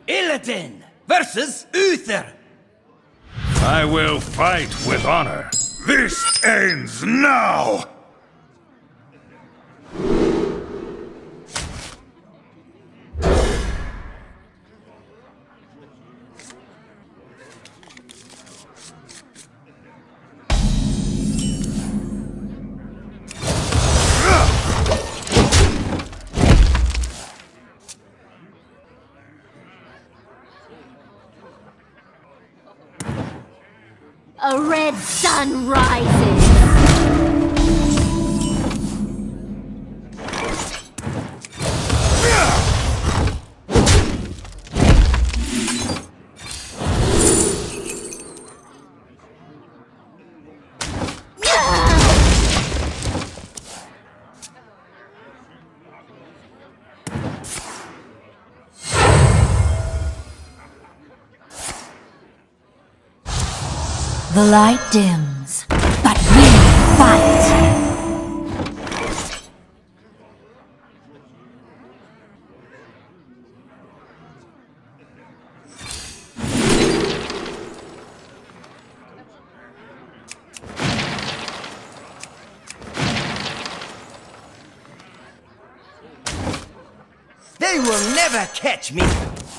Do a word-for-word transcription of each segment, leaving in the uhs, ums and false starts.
Illidan versus Uther. I will fight with honor. This ends now! A red sun rises! The light dims, but we fight! They will never catch me!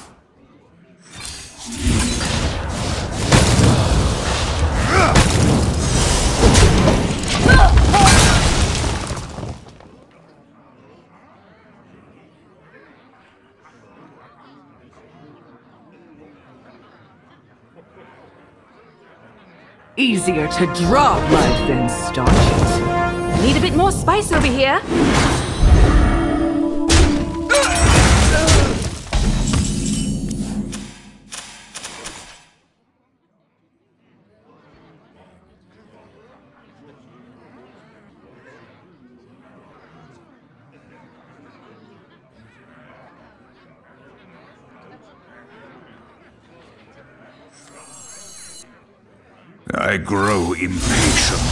Easier to draw blood than staunch it. Need a bit more spice over here. I grow impatient.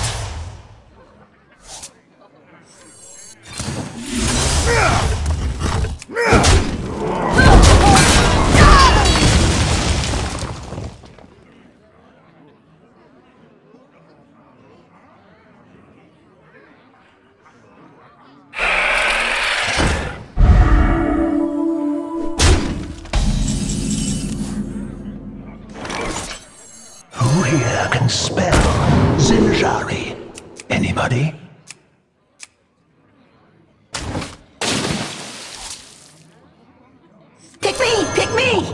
Who here can spell Zinjari? Anybody? Pick me! Pick me!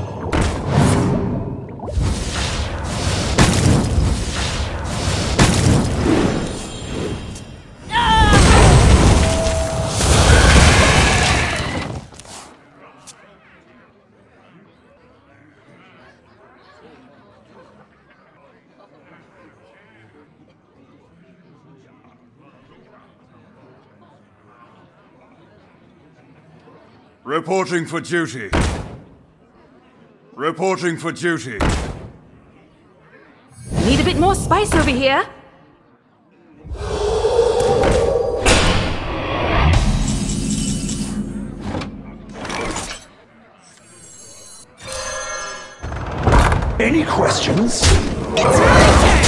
Reporting for duty. Reporting for duty. Need a bit more spice over here. Any questions? It's my turn!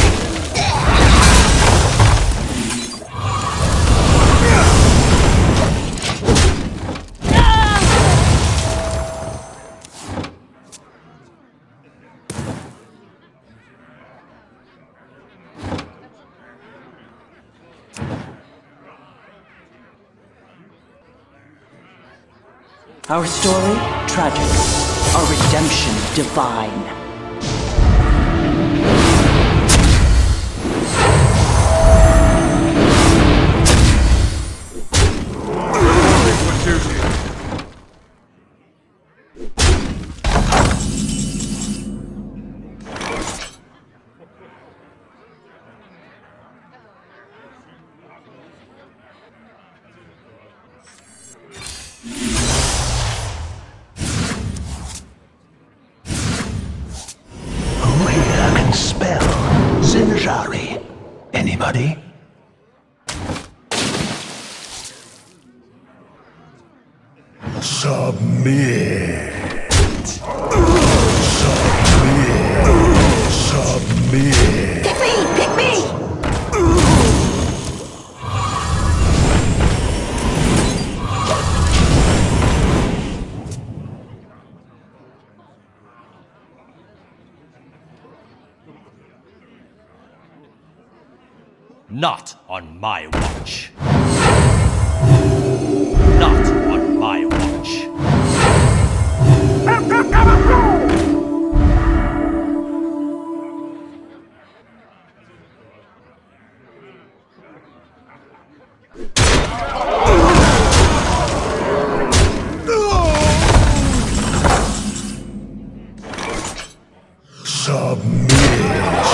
Our story, tragic. Our redemption, divine. Spell Zinjari. Anybody? Submit. Not on my watch. Not on my watch. Submit.